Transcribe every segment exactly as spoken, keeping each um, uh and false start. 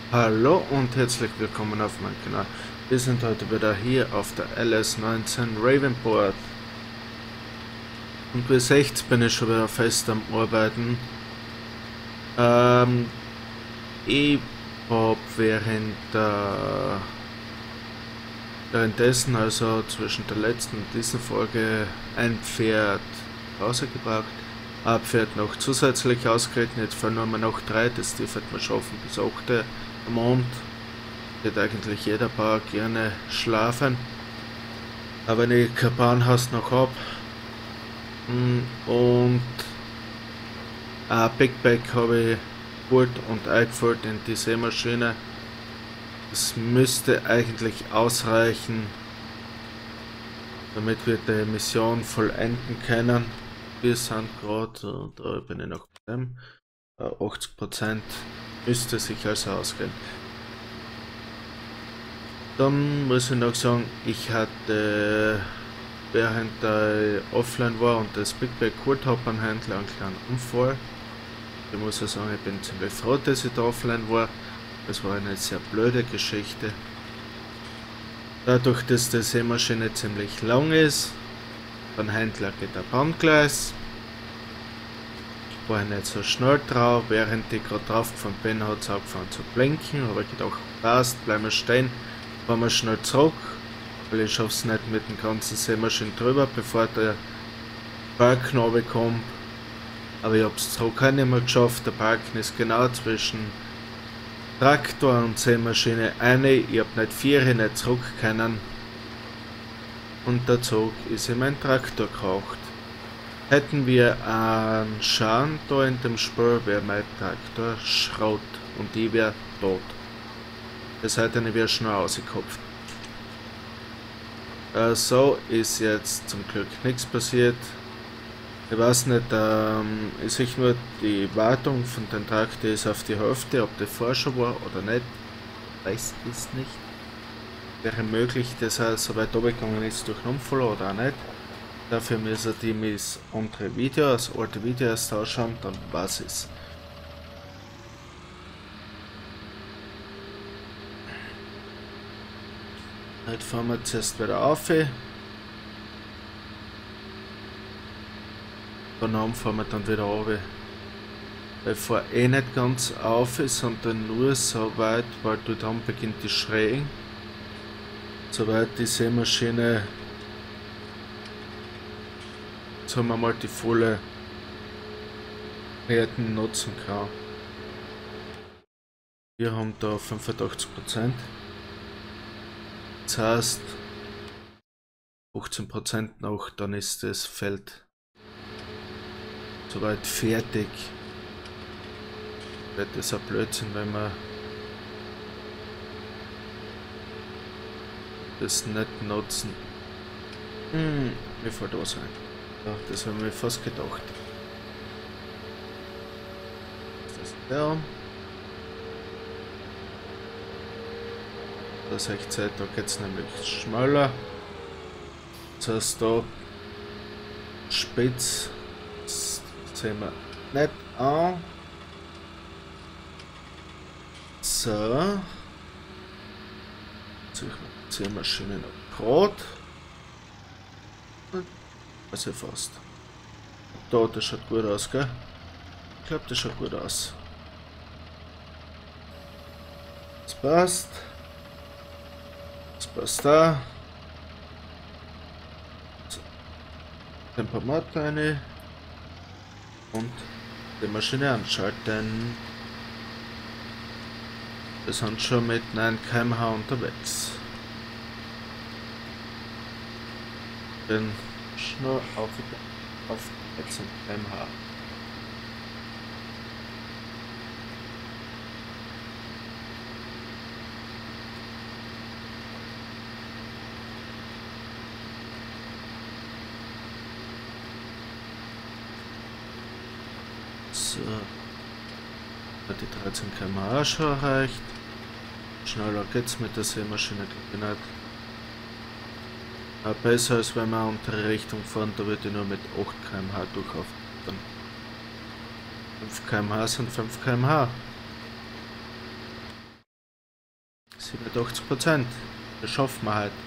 Hallo und herzlich willkommen auf meinem Kanal. Wir sind heute wieder hier auf der L S neunzehn Ravenport. Und wie seht, bin ich schon wieder fest am Arbeiten. Ähm, ich habe während der, währenddessen, also zwischen der letzten und dieser Folge, ein Pferd rausgebracht. Ein Pferd noch zusätzlich ausgeritten, jetzt fahren nur noch drei, das dürfte man schaffen bis acht am Abend. Geht eigentlich jeder Bauer gerne schlafen. Aber wenn ich kein Bahnhaus noch habe und ein Big Bag habe ich geholt und eingefüllt in die Sämaschine. Das müsste eigentlich ausreichen, damit wir die Mission vollenden können. Wir sind gerade, da bin ich noch bei dem, achtzig Prozent müsste sich also ausgehen. Dann muss ich noch sagen, ich hatte, während ich offline war und das Big Bag geholt habe, beim Händler einen kleinen Unfall. Ich muss ja sagen, ich bin ziemlich froh, dass ich da offline war. Es war eine sehr blöde Geschichte. Dadurch, dass die Sämaschine ziemlich lang ist, beim Händler geht ein Bahngleis. War ich nicht so schnell drauf, während ich gerade drauf gefahren bin, hat es angefangen zu blinken. Aber ich gedacht, passt, bleiben wir stehen, fahren wir schnell zurück, weil ich schaffe es nicht mit den ganzen Sämaschinen drüber, bevor der Balken runterkommt. Aber ich habe es zurück auch nicht mehr geschafft, der Balken ist genau zwischen Traktor und Sämaschine eine, ich habe nicht vier, nicht zurück können und der Zug ist in meinen Traktor geraucht. Hätten wir einen Schaden da in dem Spiel, wäre mein Traktor Schrott und ich wäre tot. Das heißt, ich wäre schnell rausgekopft. Äh, so ist jetzt zum Glück nichts passiert. Ich weiß nicht, ähm, ich sehe nur, die Wartung von den Traktor ist auf die Hälfte, ob der Forscher war oder nicht, weiß ich nicht. Wäre möglich, dass er so weit runtergegangen ist durch einen Unfall oder auch nicht. Dafür müssen die mit andere Videos, alte Videos ausschauen, dann weiß ich es. Jetzt fahren wir zuerst wieder auf. Danach fahren wir dann wieder runter. Ich fahre eh nicht ganz auf, sondern nur so weit, weil du dann beginnt die Schrägen. Soweit die Sämaschine, sagen wir mal, die volle Werten nutzen kann. Wir haben da fünfundachtzig Prozent. Das heißt, achtzehn Prozent noch, dann ist das Feld soweit fertig. Wird das ein Blödsinn, wenn wir das nicht nutzen. Hm, wie voll da sein. Ja, das haben wir fast gedacht. Das ist der. Das heißt, da geht es nämlich schmaler. Das heißt, da spitz. Das sehen wir nicht an. So. Jetzt ziehen wir schön noch Brot. Also fast. Da, das schaut gut aus, gell? Ich glaube, das schaut gut aus. Das passt. Das passt da. So. Tempomat rein. Und die Maschine anschalten. Wir sind schon mit neun Kilometer pro Stunde unterwegs. Bin schnell auf, auf sechzehn Kilometer pro Stunde. So. Hat die dreizehn Kilometer pro Stunde schon erreicht. Schneller geht's mit der Sämaschine, glaube ich nicht. Aber besser als wenn wir in andere Richtung fahren, da würde ich nur mit acht Kilometer pro Stunde durchlaufen. fünf Kilometer pro Stunde sind fünf Kilometer pro Stunde. siebenundachtzig Prozent. Das schaffen wir halt.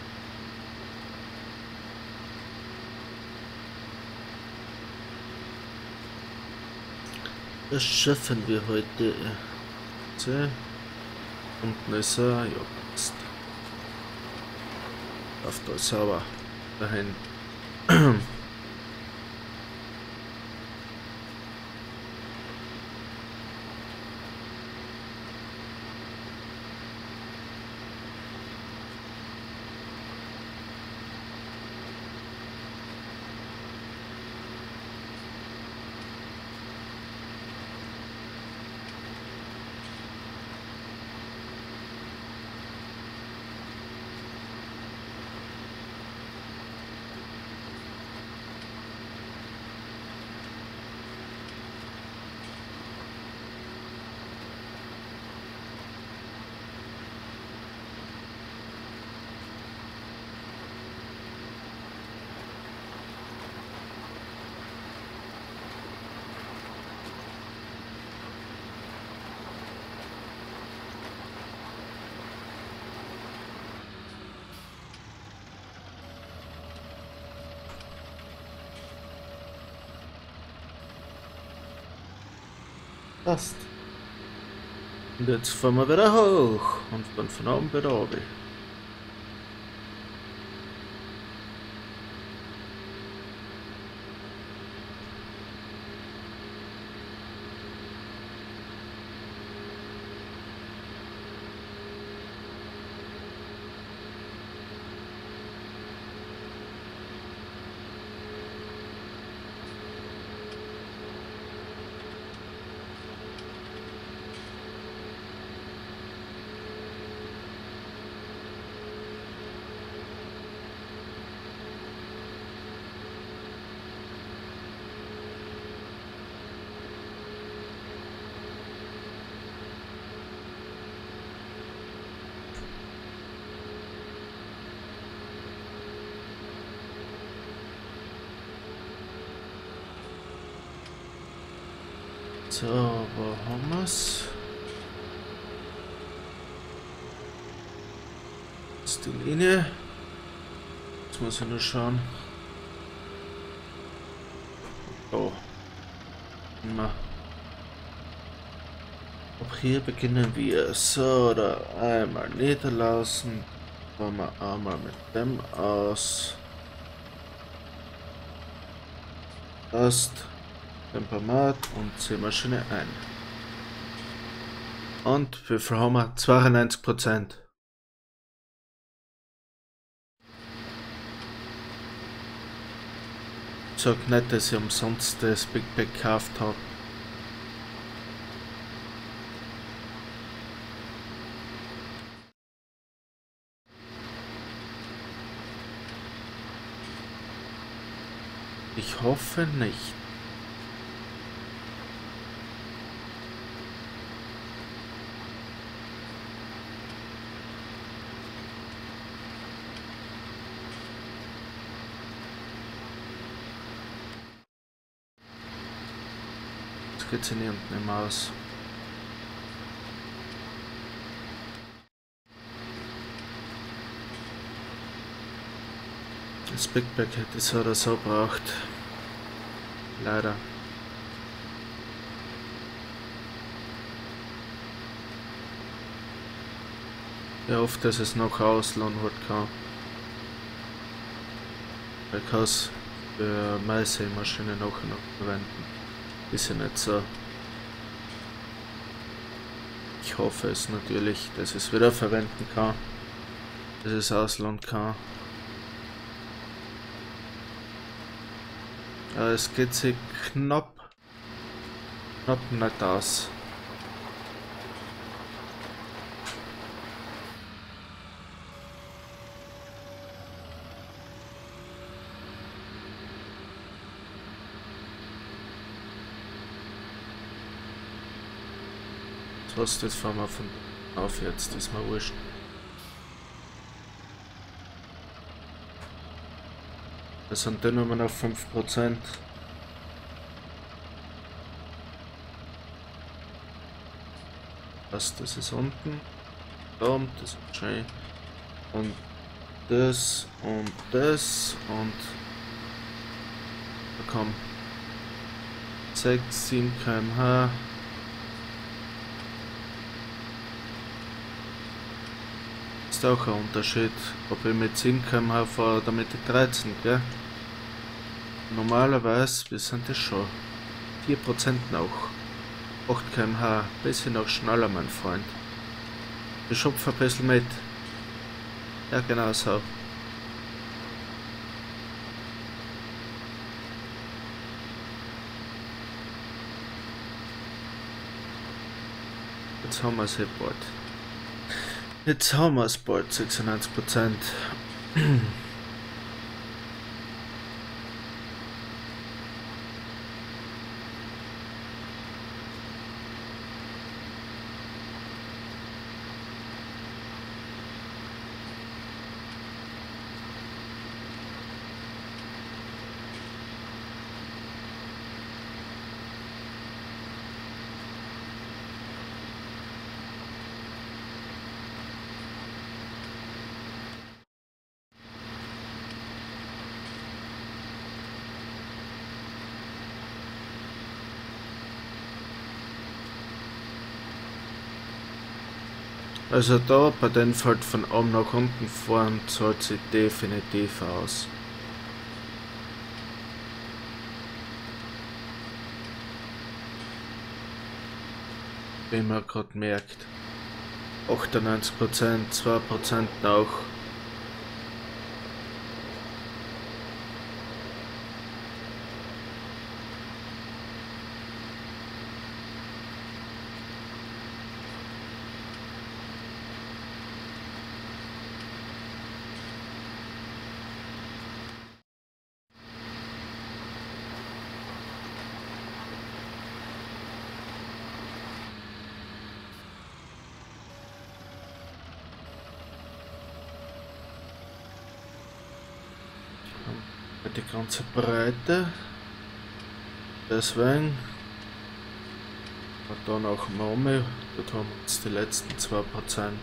Das schaffen wir heute. So. Unten ist er. Ja, passt. Auf da sauber. Dahin. Passt. Und jetzt fahren wir wieder hoch und dann von oben wieder runter. So, wo haben wir's? Das ist die Linie. Jetzt muss ich nur schauen. Oh. Na. Auch hier beginnen wir. So, da einmal niederlassen. Fahren wir einmal mit dem aus. Passt. Tempomat und Seemaschine ein. Und wie viel haben wir? zweiundneunzig Prozent. Sag nicht, dass ich umsonst das Big Pack gekauft habe. Ich hoffe nicht. Geht sie nicht unten im Aus. Das Big Pack hätte es oder so braucht. Leider. Ich hoffe, dass es noch ausladen wird kann. Ich kann es für meine Sämaschine nachher noch verwenden. Ist ja nicht so. Ich hoffe es natürlich, dass ich es wieder verwenden kann. Dass es ausladen kann. Aber es geht sich knapp, knapp nicht aus. Was, das fahren wir von auf jetzt, ist mir wurscht. Das sind dann nur noch fünf Prozent. Was, das ist unten. da, das ist schön. Und das und das und da kommt sechs, sieben Kilometer pro Stunde. Ist auch ein Unterschied, ob ich mit sieben Kilometer pro Stunde fahre oder mit dreizehn, gell? Normalerweise, wir sind das schon vier Prozent noch. acht Kilometer pro Stunde, bisschen noch schneller, mein Freund. Ich schupfe ein bisschen mit. Ja, genau so. Jetzt haben wir es bald. Jetzt haben wir es bald, sechsundneunzig Prozent. Also da bei den Feld von oben nach unten fahren zahlt sich definitiv aus. Wie man gerade merkt. achtundneunzig Prozent, zwei Prozent noch. Die ganze Breite, deswegen und dann auch Mami, dort haben wir jetzt die letzten zwei Prozent.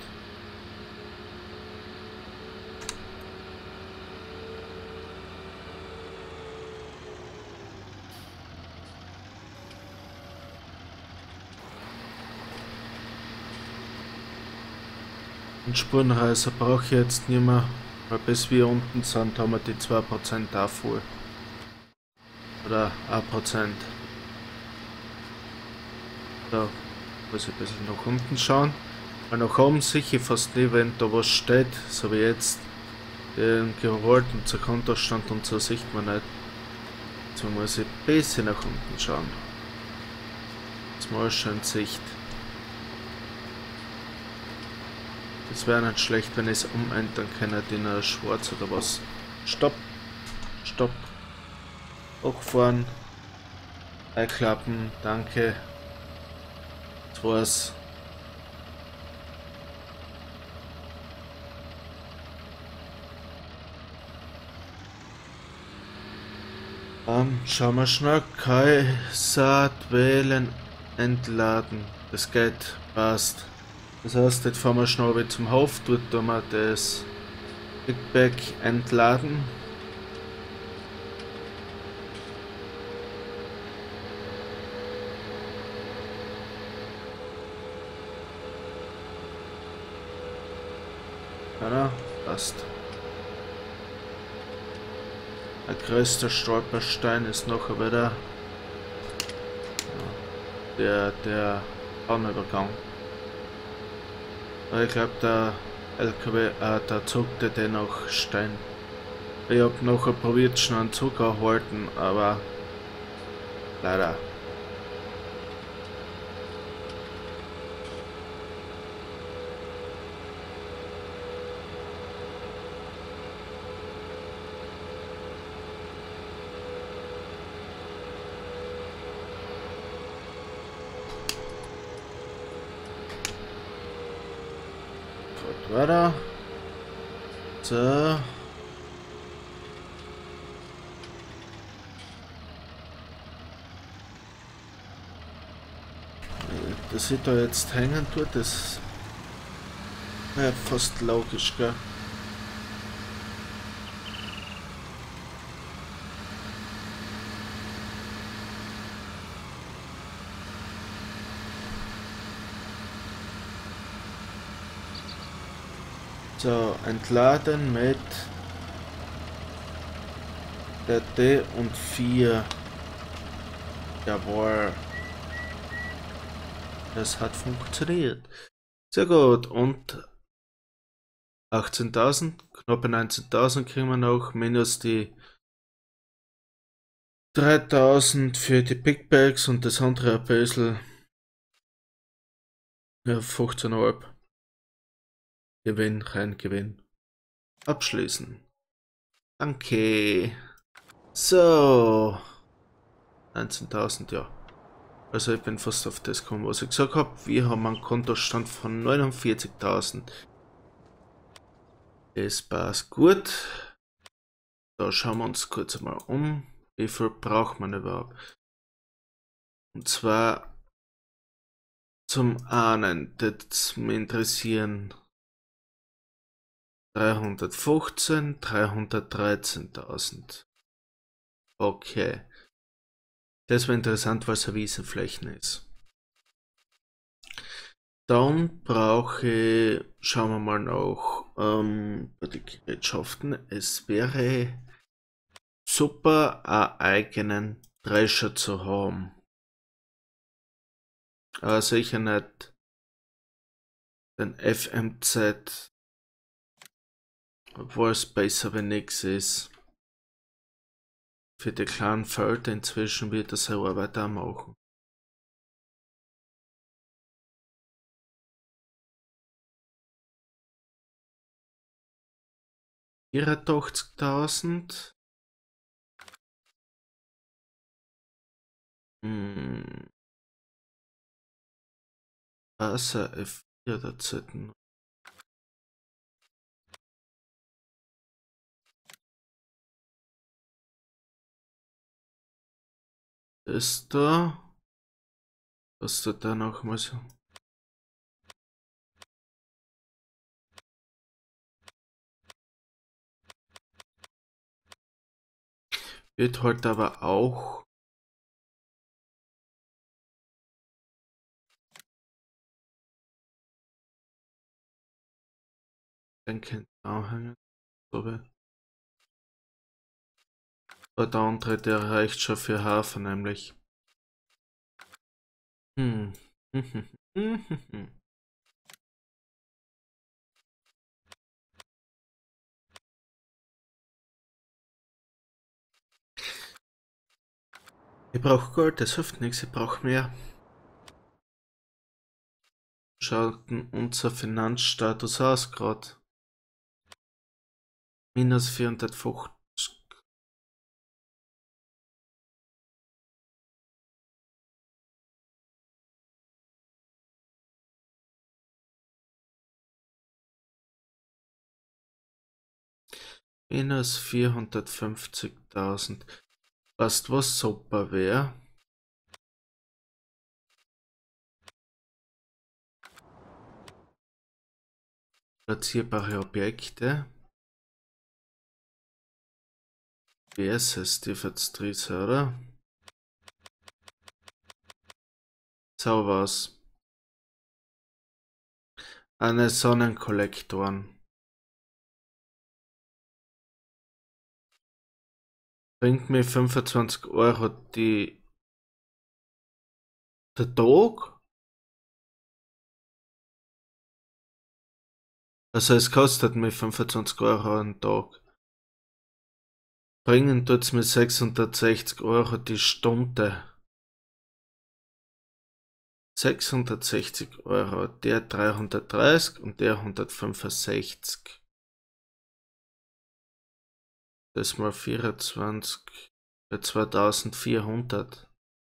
Und Spurenreiser brauche ich jetzt nicht mehr. Weil bis wir unten sind, haben wir die zwei Prozent auch voll. Oder ein Prozent. Da muss ich ein bisschen nach unten schauen. Weil nach oben sicher fast nie, wenn da was steht, so wie jetzt, den geholten zur Kontostand und so sieht man nicht. So muss ich ein bisschen nach unten schauen. Jetzt mal schön Sicht. Es wäre nicht schlecht, wenn ich es umändern kann, in schwarz oder was. Stopp! Stopp! Hochfahren. Einklappen, danke. Das war's. Um, schauen wir schnell. Kaiser wählen, entladen. Das geht, passt. Das heißt, jetzt fahren wir schnell wieder zum Hof, dort tun wir das Kickback entladen. Ja, passt. Der größte Stolperstein ist noch wieder der, der Bahnübergang. Ich glaube, der L K W, äh, der Zug, der dennoch stehen. Ich habe noch probiert, schon einen Zug erhalten, aber leider. Weiter. So. Das ich da jetzt hängen tut, das Ja, fast logisch, gell? So, entladen mit der D und vier. Jawohl. Das hat funktioniert. Sehr gut. Und achtzehntausend, knappe neunzehntausend kriegen wir noch, minus die dreitausend für die Big Bags und das andere ein bisschen. Ja, fünfzehn Komma fünf. Gewinn, kein Gewinn. Abschließen. Danke. So. neunzehntausend, ja. Also ich bin fast auf das gekommen, was ich gesagt habe. Wir haben einen Kontostand von neunundvierzigtausend. Das passt gut. Da schauen wir uns kurz mal um. Wie viel braucht man überhaupt? Und zwar zum einen, das mich interessieren dreihundertfünfzehn, dreihundertdreizehntausend. Okay. Das wäre interessant, was eine Wiesenflächen ist. Dann brauche ich, schauen wir mal nach, ähm, bei den Gerätschaften. Es wäre super, einen eigenen Drescher zu haben. Aber sicher nicht den F M Z, obwohl es besser wenn nichts ist. Für die kleinen Felder inzwischen wird das eine Arbeit auch machen. vierundachtzigtausend. Hm. Wasser F vier dazu. Das da. Was du da noch mal so. Wird halt aber auch. Denken anhängen. Aber der andere, der reicht schon für Hafer, nämlich. Hm. Ich brauche Gold, das hilft nichts, ich brauche mehr. Schaut denn unser Finanzstatus aus gerade? Minus vierhundertfünfzig. Minus vierhundertfünfzigtausend. Weißt was super wäre? Platzierbare Objekte. Wie ist es, die Vertriebs, oder? So was. Eine Sonnenkollektoren. Bringt mir fünfundzwanzig Euro die der Tag? Also es kostet mir fünfundzwanzig Euro am Tag. Bringen tut's mir sechshundertsechzig Euro die Stunde. sechshundertsechzig Euro, der dreihundertdreißig und der hundertfünfundsechzig. Das mal vierundzwanzig bei zweitausendvierhundert.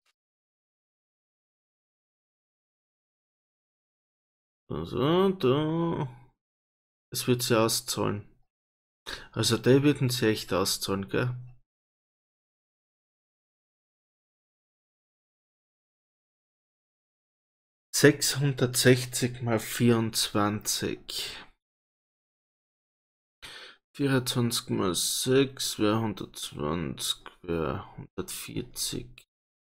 Also, da. Das wird sie auszahlen. Also, die würden sie echt auszahlen, gell? sechshundertsechzig mal vierundzwanzig. vierundzwanzig mal sechs wäre hundertzwanzig, wäre hundertvierzig.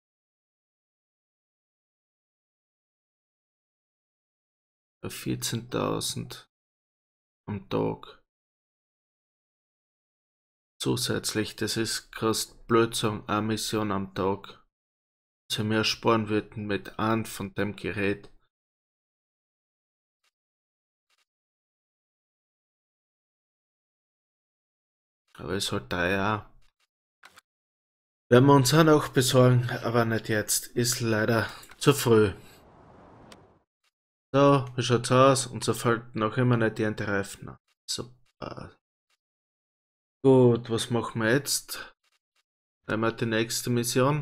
vierzehntausend am Tag. Zusätzlich, das ist krass blöd sagen, eine Mission am Tag. Sie mehr sparen würden mit einem von dem Gerät. Aber ist halt teuer. Werden wir uns auch noch besorgen, aber nicht jetzt. Ist leider zu früh. So, wie schaut's aus? Und so fällt noch immer nicht die Reifen. Super. Gut, was machen wir jetzt? Nehmen wir die nächste Mission.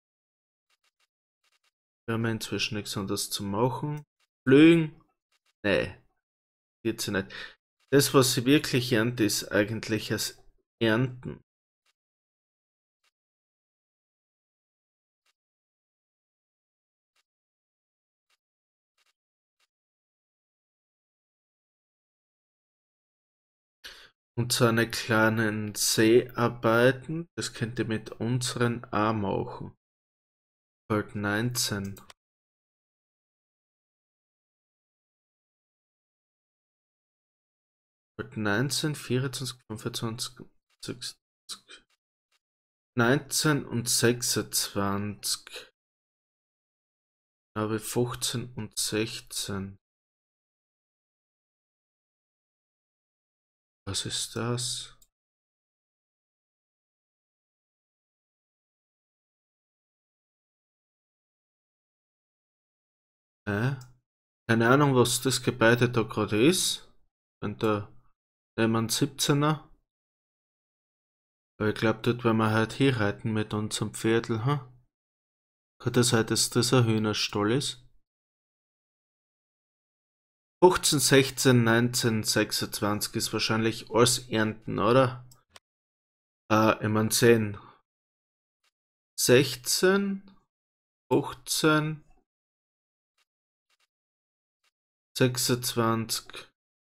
Wir haben inzwischen nichts anderes zu machen. Flügen? Nee, geht sie nicht. Das, was sie wirklich erntet, ist eigentlich das Ernten. Und so eine kleinen Seearbeiten, das könnt ihr mit unseren auch machen. Halt neunzehn. Halt neunzehn, vierundzwanzig, fünfundzwanzig, sechsundzwanzig. neunzehn und sechsundzwanzig. Aber fünfzehn und sechzehn. Was ist das? Äh? Keine Ahnung, was das Gebäude da gerade ist. Und da nehmen wir einen siebzehner. Aber ich glaube, dort werden wir halt hier reiten mit unserem Pferdl, hm? Kann das sein, dass das ein Hühnerstall ist? fünfzehn, sechzehn, neunzehn, sechsundzwanzig ist wahrscheinlich alles Ernten, oder? Äh, ich mein zehn. sechzehn, fünfzehn, sechsundzwanzig.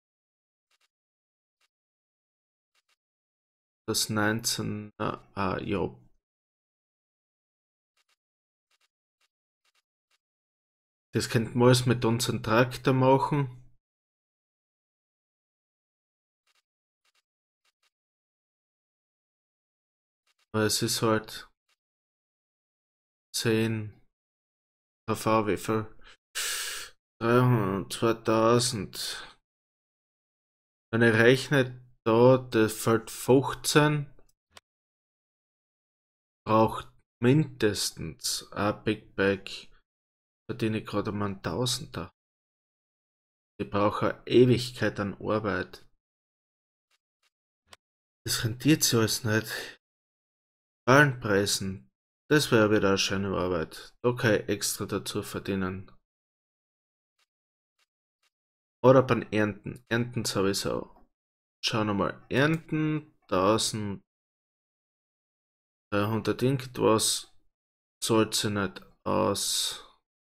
Das neunzehn, äh, ah, ja. Das könnten wir alles mit unserem Traktor machen. Aber es ist halt zehn K V, wie viel? dreihundert, zweitausend. Wenn ich rechne, da, das fällt fünfzehn, braucht mindestens ein Big Bag, verdiene ich gerade mal einen Tausender. Ich brauche eine Ewigkeit an Arbeit. Das rentiert sich alles nicht. Ballenpreisen, das wäre wieder eine schöne Arbeit. Da kann ich extra dazu verdienen. Oder beim Ernten. Ernten sowieso. Schauen wir mal. Ernten eintausenddreihundert irgendwas zahlt sich nicht aus.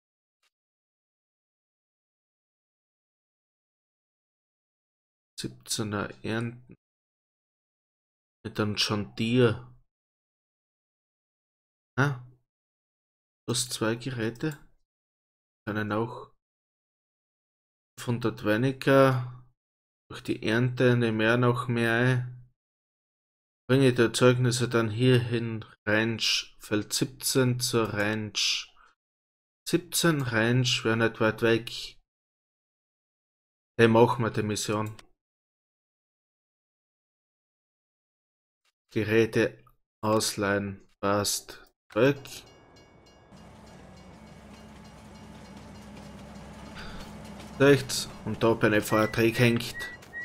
siebzehner Ernten. Mit einem John Deere. Ah, plus zwei Geräte. Können auch fünfhundert weniger. Durch die Ernte nehme ich noch mehr ein. Bringe ich die Erzeugnisse dann hierhin. Range Feld siebzehn zur Range siebzehn. Range wäre nicht weit weg. Hey, machen wir die Mission. Geräte ausleihen. Passt. Weg. Rechts. Und da bin ich vorher drin gehängt.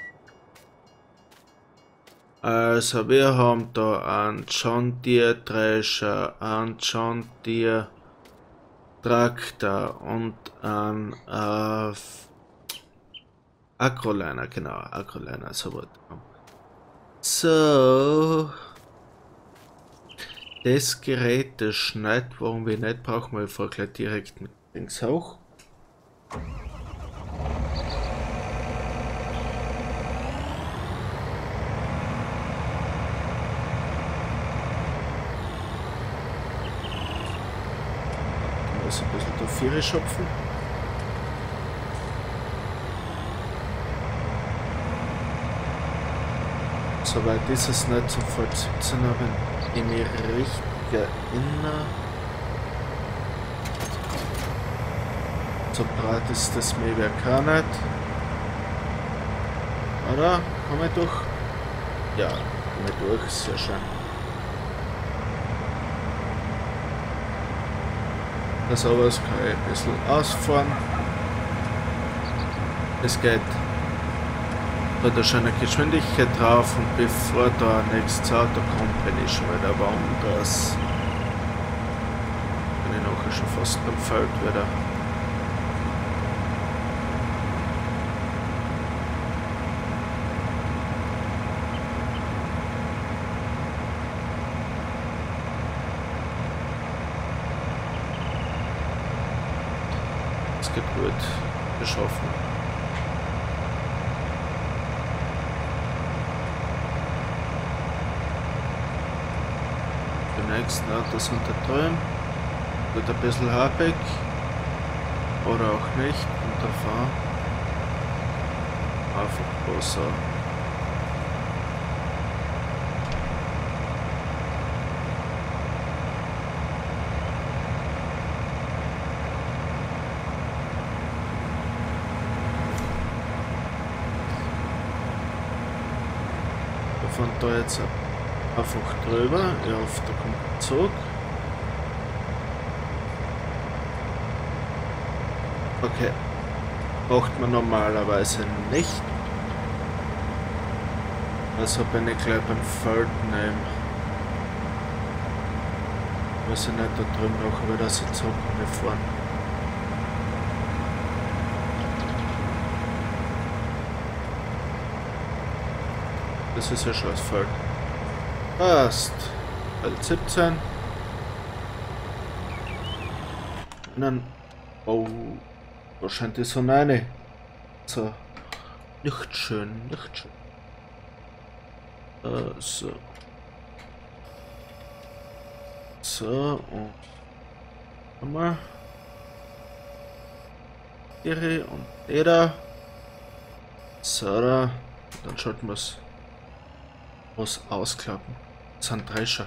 Also wir haben da einen John Deere Drescher, einen John Deere Traktor und einen äh, Agroliner, genau, Agroliner, so was. So. Das Gerät, das schneidet, warum wir nicht brauchen, weil wir fahren gleich direkt mit links hoch. Also ein bisschen da Viere schöpfen. Soweit ist es nicht, sofort siebzehn, wenn ich mich richtig erinnere. So breit ist das Mähwerk auch nicht. Oder? Komm ich durch? Ja, komm ich durch, sehr schön. Das aber das kann ich ein bisschen ausfahren. Es geht bei der schönen Geschwindigkeit drauf und bevor da ein nächstes Auto kommt, bin ich schon wieder woanders. Bin ich nachher schon fast beim Feld wieder. Es geht gut. Wir schaffen. Die nächsten Autos sind da drin. Wird ein bisschen happig. Oder auch nicht. Und da fahren. Einfach besser. Wir fahren da jetzt einfach drüber. Ja, auf der kommt ein Zug. Okay. Macht man normalerweise nicht. Also bin ich gleich beim Feld nehmen. Weiß ich nicht, da drüben noch wieder so Zug fahren. Das ist ja schon das Feld. Passt. Feld siebzehn. Und dann. Oh. Da scheint die Sonne rein. So. Nicht schön, nicht schön. Uh, so. So. Und. Nochmal. Ihre und jeder. So. Da. Dann schalten wir es. Was ausklappen. Das sind Drescher.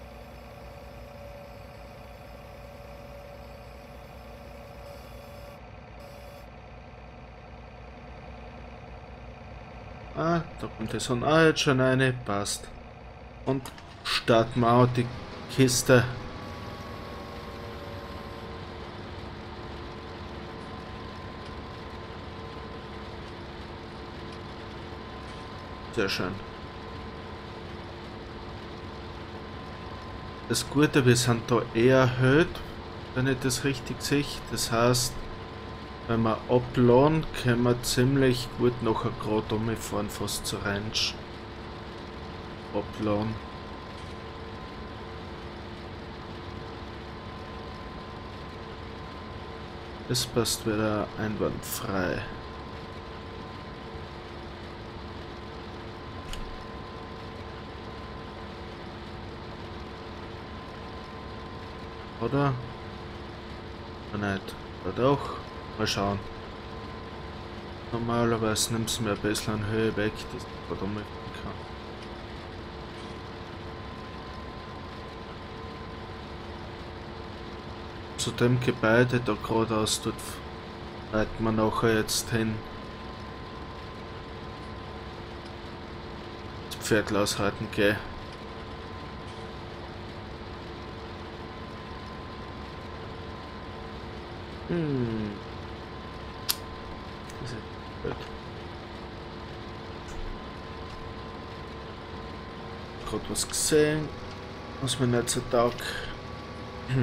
Ah, da kommt die Sonne auch jetzt schon rein. Passt. Und starten wir auch die Kiste. Sehr schön. Das Gute, wir sind da eher erhöht, wenn ich das richtig sehe. Das heißt, wenn wir abladen, können wir ziemlich gut nachher gerade umfahren, fast zur Range. Abladen. Das passt wieder einwandfrei. Oder? Oder nicht? Oder doch? Mal schauen. Normalerweise nimmt es mir ein bisschen an Höhe weg, dass ich gerade umgehen kann. Zu dem Gebäude da geradeaus tut reiten wir nachher jetzt hin. Das Pferd ausreiten gehen. Hm. Das ist blöd. Gerade was gesehen, was mir nicht so taugt. Hm.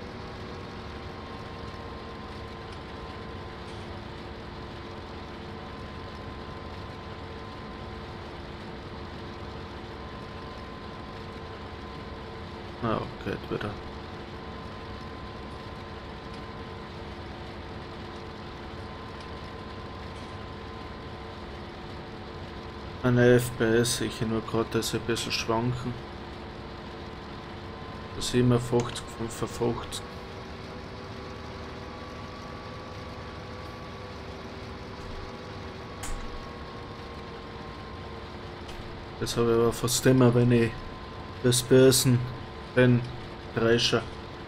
Ah, geht wieder. Meine F P S, ich nur gerade, dass sie ein bisschen schwanken. siebenundfünfzig, fünfundfünfzig. Das habe ich aber fast immer, wenn ich das Börsen bin, Drescher.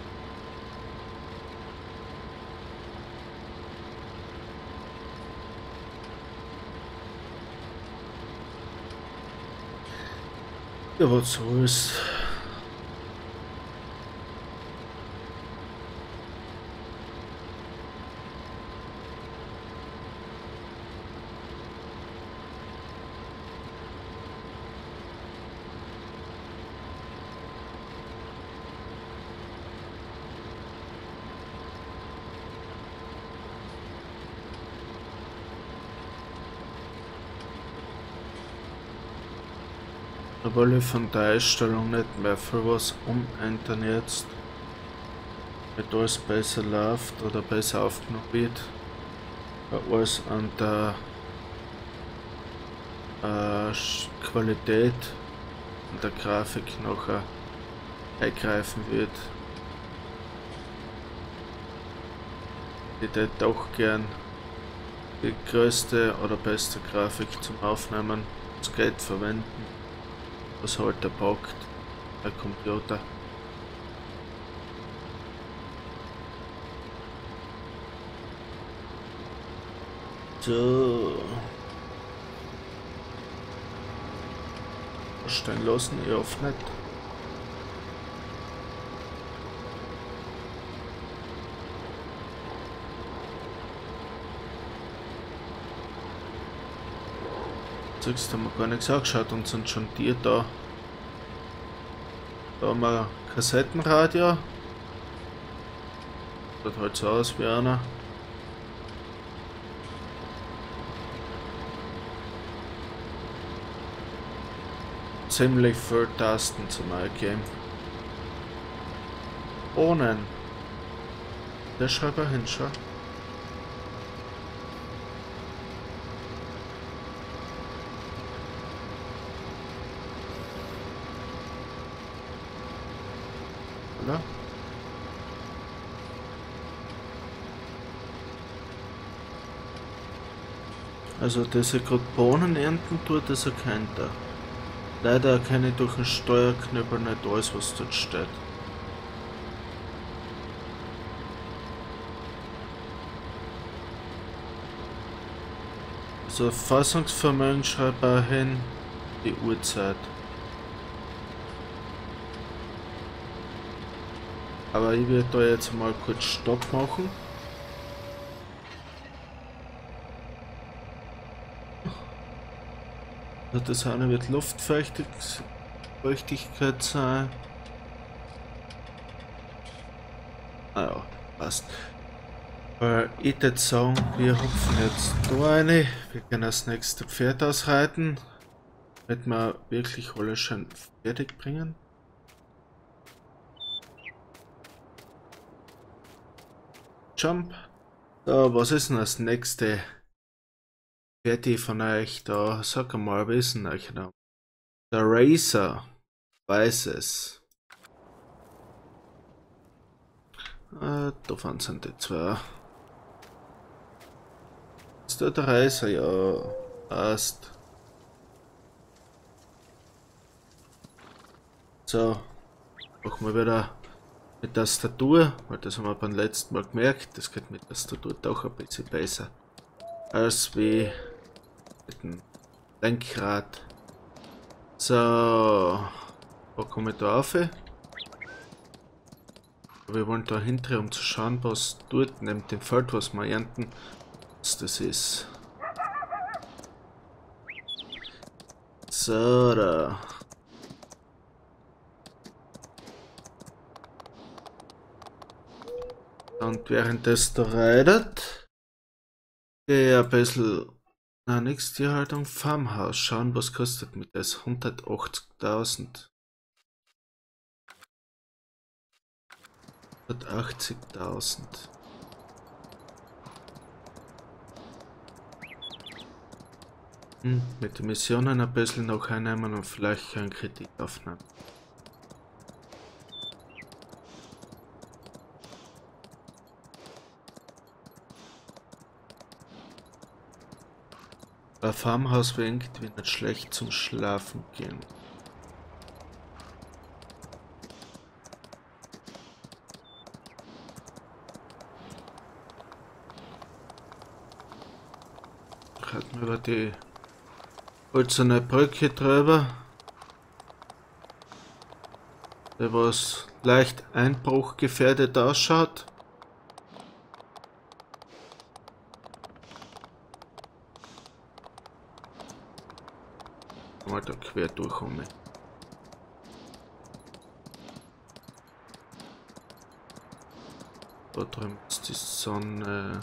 Ja, was soll's. Da will ich von der Einstellung nicht mehr für was umändern jetzt. Damit alles besser läuft oder besser aufgenommen wird. Weil alles an der äh, Qualität und der Grafik nachher eingreifen wird. Ich hätte auch gern die größte oder beste Grafik zum Aufnehmen, das Geld verwenden, was halt der packt, der Computer. So. Stehen lassen, ich hoffe nicht. Jetzt haben wir gar nichts angeschaut und sind schon die da. Da haben wir ein Kassettenradio. Sieht halt so aus wie einer. Ziemlich viel Tasten zum Eingeben. Ohne. Der schreibt er hin, schau. Oder? Also, dass er gerade Bohnen ernten tut, das erkennt er. Leider erkenne ich durch den Steuerknüppel nicht alles, was dort steht. Also Fassungsvermögen schreibt er hin, die Uhrzeit. Aber ich werde da jetzt mal kurz Stopp machen. Das eine wird Luftfeuchtigkeit sein. Ah ja, passt. Weil ich würde sagen, wir hupfen jetzt da rein. Wir können das nächste Pferd ausreiten. Damit wir wirklich alles schön fertig bringen. Jump. So, was ist denn das nächste? Wer die von euch da, sag mal, wissen euch da. Der Racer weiß es. Äh, davon sind die zwei. Ist da der Racer? Ja, passt. So, machen wir wieder mit Tastatur, weil das haben wir beim letzten Mal gemerkt, das geht mit Tastatur doch ein bisschen besser als wie mit dem Lenkrad. So, wo komme ich da rauf? Wir wollen da hinten, um zu schauen, was dort neben dem Feld, was wir ernten, was das ist. So, da. Und während das da reitet, gehe ich ein bisschen, na nix, Tierhaltung, Farmhaus, schauen, was kostet mit das, hundertachtzigtausend. hundertachtzigtausend. Hm, mit den Missionen ein bisschen noch einnehmen und vielleicht einen Kredit aufnehmen. Ein Farmhaus wäre irgendwie nicht schlecht zum Schlafen gehen. Hat man über die hölzerne Brücke drüber, der was leicht einbruchgefährdet ausschaut. Mal da quer durchkommen. Da drüben ist die Sonne.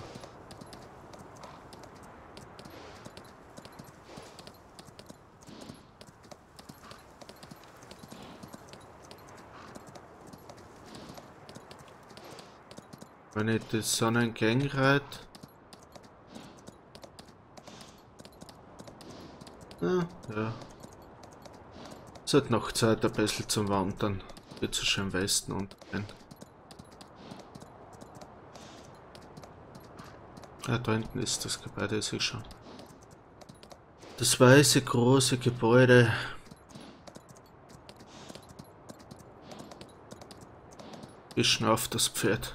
Wenn ich die Sonne entgegen reite. Ja, ja. Es hat noch Zeit ein bisschen zum Wandern. Wird so schön im Westen untergehen. Ah, da hinten ist das Gebäude, sehe ich schon. Das weiße große Gebäude. Ich schnauft das Pferd.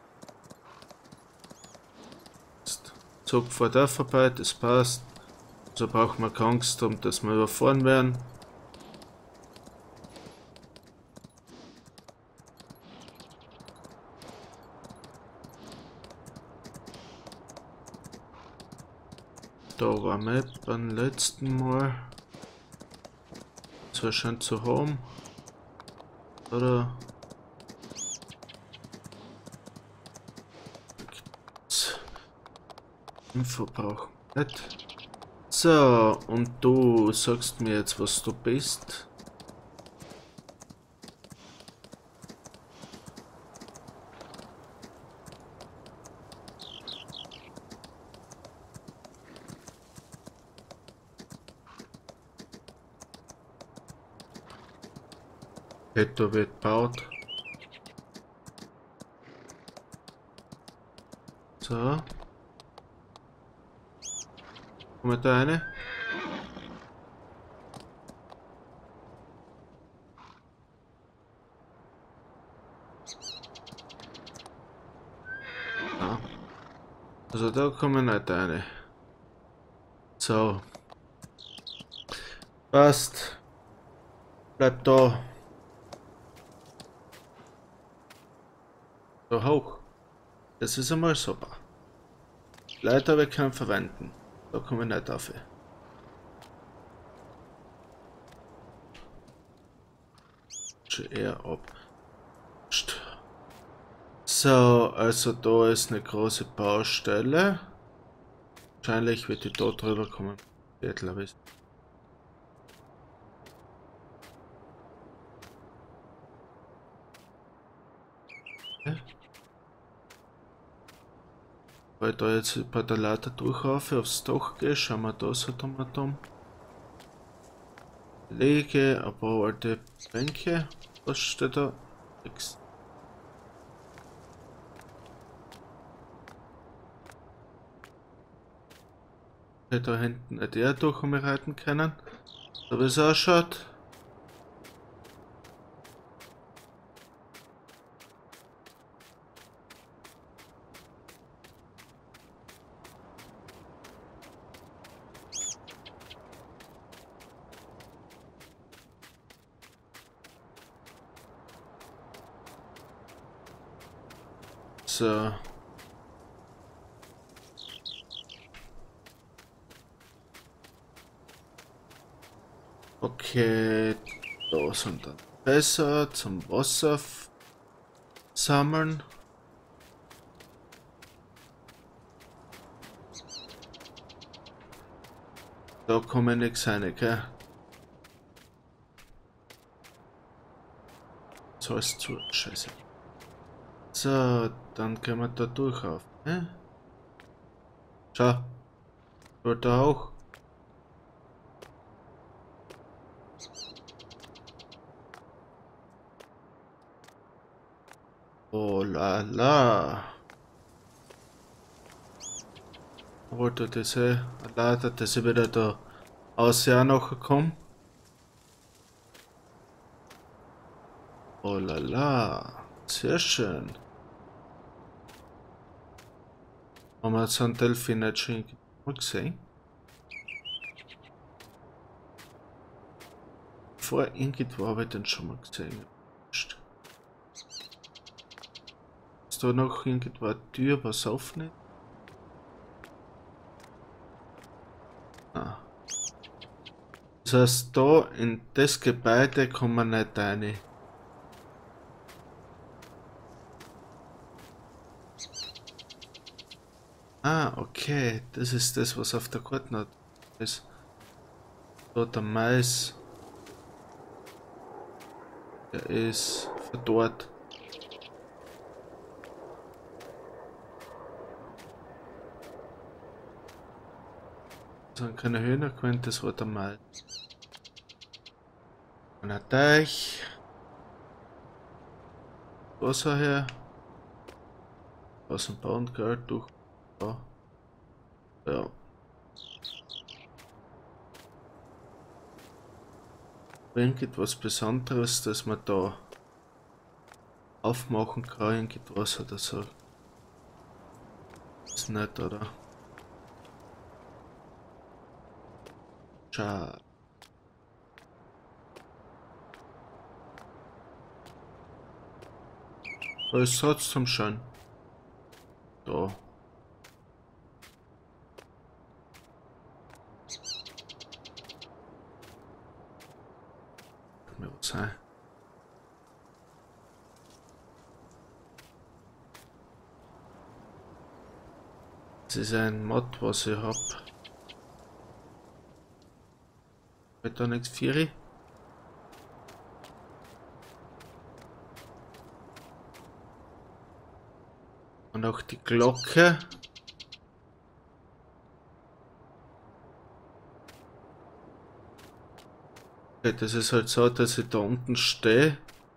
Zug vor da vorbei, das passt. So braucht man keine Angst haben, dass wir überfahren werden. Da war Map beim letzten Mal. Das war schon zu haben. Oder? Info brauchen wir nicht. So, und du sagst mir jetzt, was du bist. Petto wird gebaut. So. Kommt da eine? Ja. Also da kommen nicht eine. So. Passt. Bleib da. Da hoch. Das ist einmal super. Leiter wir können verwenden. Da kommen wir nicht auf. Schon eher ab. So, also da ist eine große Baustelle. Wahrscheinlich wird die da drüber kommen. Ja, glaube ich. Ja. Weil da jetzt bei der Leiter durchlaufe, aufs Dach gehe, schauen wir da so dumm dumm. Lege ein paar alte Bänke. Was steht da? Nix. Da hinten hätte er durch reiten können. So wie es ausschaut. So. Okay, da sind dann Fässer zum Wasser sammeln. Da kommen nichts rein, gell? So ist zu scheiße. So, dann können wir da durch auf. Ne? Schau. Dort auch. Oh la la. wollte diese Leiter, dass ich wieder da aus ja nachher komme. Oh la la, sehr schön. Haben wir so einen Delfin nicht schon mal gesehen? Vor irgendwo habe ich den schon mal gesehen. Ist da noch irgendwo eine Tür, was aufnimmt? Ah. Das heißt, da in das Gebäude kommen wir nicht rein. Ah, okay, das ist das, was auf der Karte ist. Da der Mais, der ist verdorrt. Das sind keine Hühner gewinnt, das war der Mais. Ein Teich. Wasser her. Aus dem Bauen Geld durch. Ja. Ja. Irgendetwas Besonderes, dass man da aufmachen kann, irgendwas oder so. Ist nicht, oder? Schade. Aber es hat zum schön. Da. Kann mir was sein. Das ist ein Mod, was ich hab. Wird da nichts Vieri? Und auch die Glocke. Okay, das ist halt so, dass ich da unten stehe.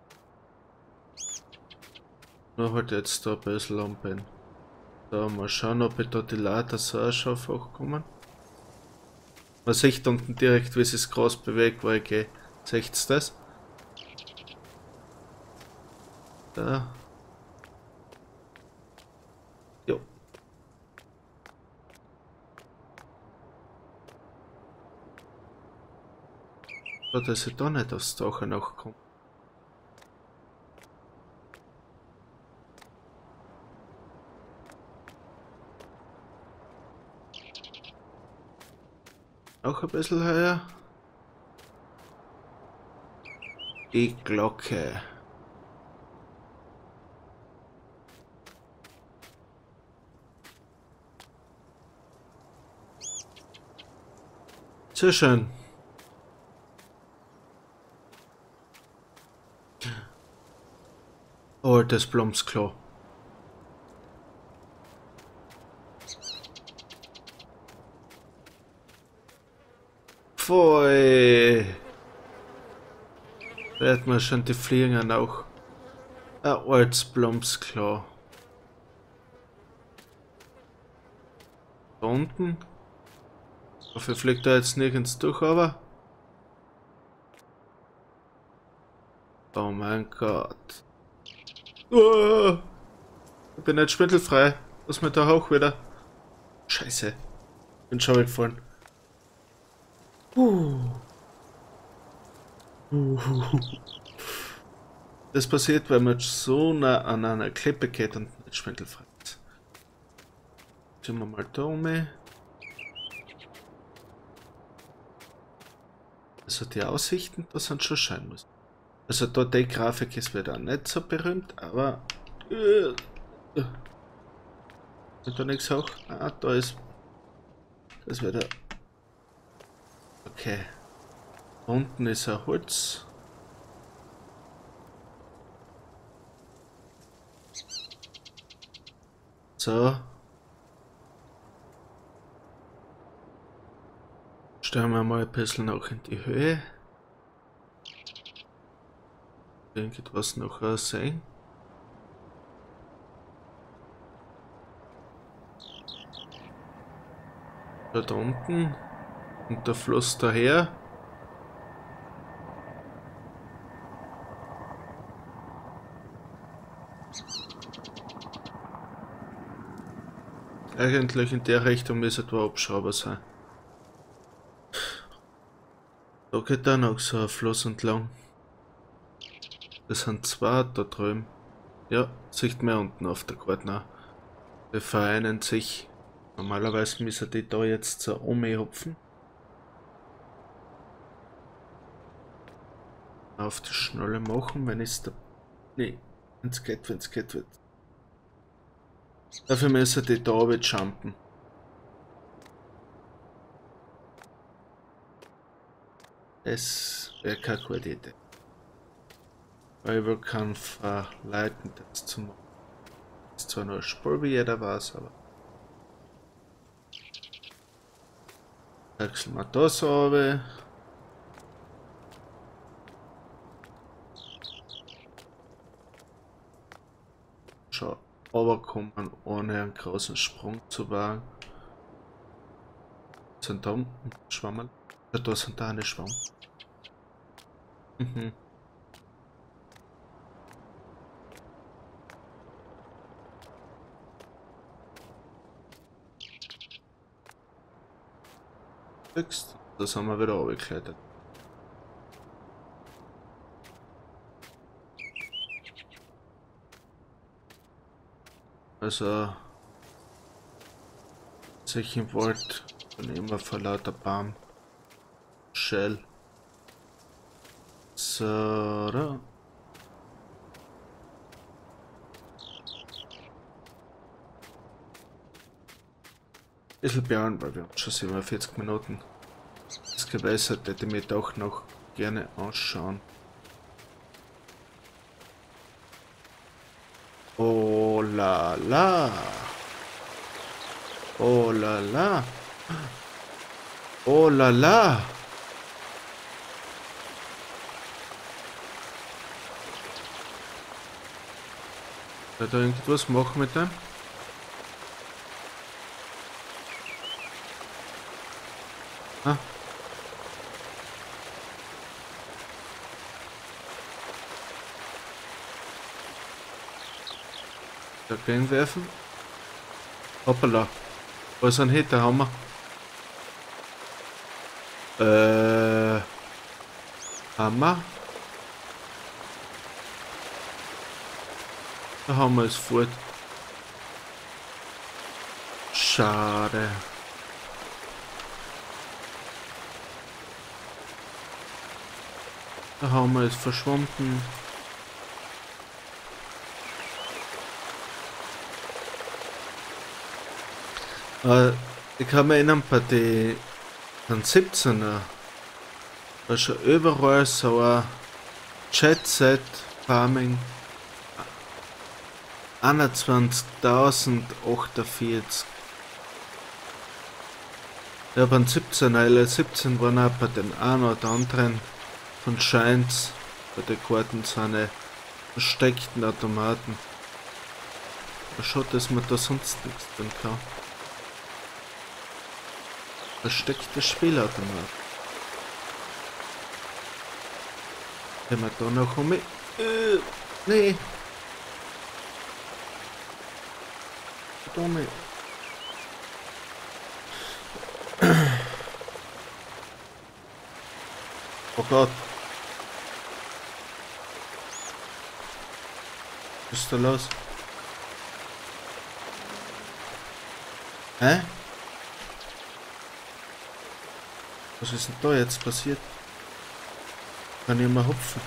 Nur halt jetzt da ein bisschen um bin. So, mal schauen, ob ich da die Leiter so schon kommen. Man sieht unten direkt, wie es sich groß bewegt, wo ich gehe. Seht ihr das? Da. Jo. So, dass ich da nicht aufs Dach nachkomme. Auch ein bisschen höher. Die Glocke. Sehr schön. Altes Blumsklo. Pfui. Wird man schon die Fliegen auch. Ein altes Blumsklo. Da unten. Dafür fliegt er jetzt nirgends durch, aber. Oh mein Gott. Oh, ich bin nicht schwindelfrei. Lass mich da hoch wieder. Scheiße. Bin schon gefallen. Uh. Uh. Das passiert, weil man so nah an einer Klippe geht und nicht schwindelfrei ist. Schauen wir mal da um. Also die Aussichten, das sind schon schön. Also da die Grafik ist wieder nicht so berühmt, aber äh, äh. Da nichts hoch. Ah, da ist das wieder. Okay. Unten ist ein Holz. So. Stellen wir mal ein bisschen noch in die Höhe. Irgendwas noch sehen. Da unten. Und der Fluss daher. Eigentlich in der Richtung müsste etwa Abschrauber sein. Da geht dann auch so ein Fluss entlang. Das sind zwei da drüben. Ja, sieht man unten auf der Karte. Die vereinen sich. Normalerweise müssen die da jetzt so umhupfen. Auf die Schnalle machen, wenn es da. Nee, wenn es geht, wenn es geht, wird. Dafür müssen die da oben jumpen. Das wäre keine gute Idee. Weil wir kann verleiten, das zu machen. Das ist zwar nur ein Spur, wie jeder weiß, aber. Wechseln wir das runter. Schau, runterkommen, ohne einen großen Sprung zu wagen. Sind da unten Schwammerl? Ja, da sind da eine Schwamm. Mhm. Das haben wir wieder runtergeklettert. Also sich im Wald und immer vor lauter Baum Shell. So, da. Bisschen beeilen, weil wir haben schon siebenundvierzig Minuten. Das Gewässer hätte ich mir doch noch gerne anschauen. Oh la la. Oh la la. Oh la la. Kann da irgendwas machen mit dem? Ah. Dagegen werfen. Hoppala. Wo ist ein Hitterhammer? Äh. Hammer? Der Hammer ist fort. Schade. Der Hammer ist verschwunden. Äh, ich kann mich erinnern, bei den siebzehner war schon überall so ein Jet-Set Farming einundzwanzigtausendachtundvierzig. Ja, beim siebzehner, L siebzehn waren auch bei den einen oder anderen von Shines bei den Karten seine versteckten Automaten. Schade, dass man da sonst nichts tun kann. Versteckte Spielautomat. Wenn wir da noch um. Äh, nee. Dumme. Oh Gott. Was ist da los? Hä? Was ist denn da jetzt passiert? Kann ich mal hupfen?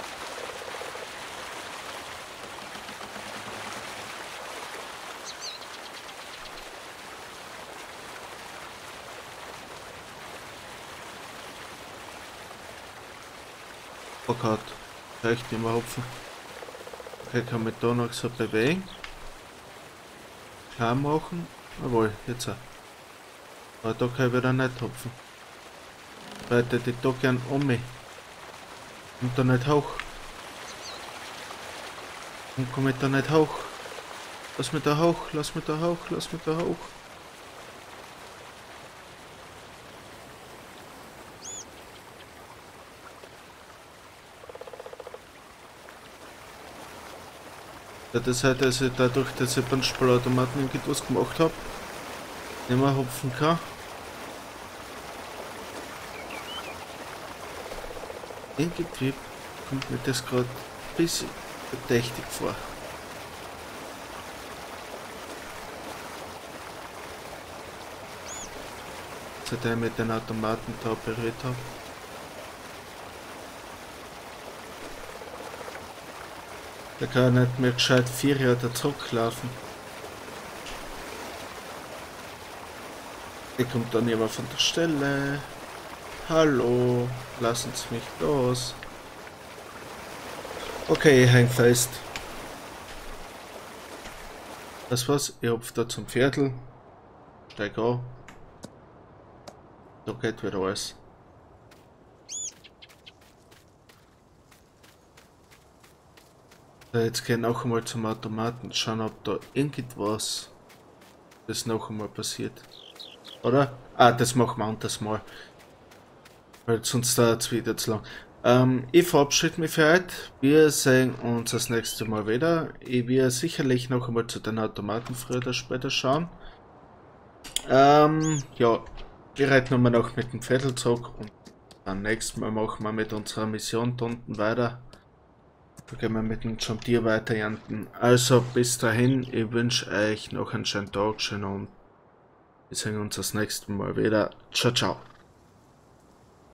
Oh Gott, kann ich nicht mehr hupfen? Okay, kann mich da noch so bewegen? Klar machen? Jawohl, jetzt auch. Aber da kann ich wieder nicht hupfen. Weil ich die da gern um mich. Und da nicht hoch. Und komm ich da nicht hoch. Lass mich da hoch, lass mich da hoch, lass mich da hoch. Das heißt, dass ich dadurch, dass ich beim Spielautomaten irgendwas gemacht habe, nicht mehr hopfen kann. Irgendwie kommt mir das gerade ein bisschen verdächtig vor. Seit ich mit den Automaten da operiert habe. Da kann nicht mehr gescheit vier Jahre zurücklaufen. Der kommt dann jemand von der Stelle. Hallo, lassen Sie mich los. Okay, ich häng fest. Das war's, ich hopf da zum Viertel. Steig an. Da geht wieder alles. So, jetzt gehen noch einmal zum Automaten, schauen ob da irgendwas das noch einmal passiert. Oder? Ah, das machen wir das mal. Weil sonst dauert es wieder zu lang. Ähm, ich verabschiede mich für heute. Wir sehen uns das nächste Mal wieder. Ich werde sicherlich noch einmal zu den Automaten früher oder später schauen. Ähm, ja, wir reiten nochmal noch mit dem Viertel zurück und dann nächstes Mal machen wir mit unserer Mission da unten weiter. Da gehen wir mit dem John Deere weiter ernten. Also bis dahin, ich wünsche euch noch einen schönen Tag, schönen Abend. Wir sehen uns das nächste Mal wieder. Ciao, ciao.